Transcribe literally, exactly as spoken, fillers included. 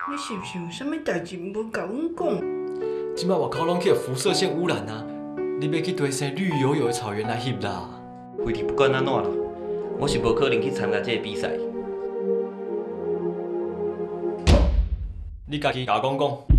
你是不是有啥物代志无甲阮讲？ 即摆外口拢去辐射线污染啊！你要去堆生绿油油的草原来翕啦！ 菲利不管安怎啦，我是无可能去参加这个比赛。 你家己甲我讲讲。